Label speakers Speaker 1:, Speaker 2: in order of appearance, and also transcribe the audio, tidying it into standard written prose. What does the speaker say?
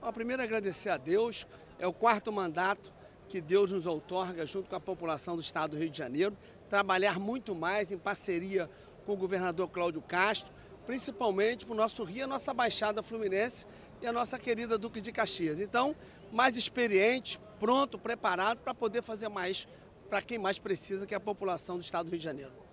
Speaker 1: Primeiro agradecer a Deus, é o 4º mandato que Deus nos outorga junto com a população do estado do Rio de Janeiro, trabalhar muito mais em parceria com o governador Cláudio Castro, principalmente para o nosso Rio, a nossa Baixada Fluminense e a nossa querida Duque de Caxias. Então, mais experiente, pronto, preparado para poder fazer mais para quem mais precisa, que é a população do estado do Rio de Janeiro.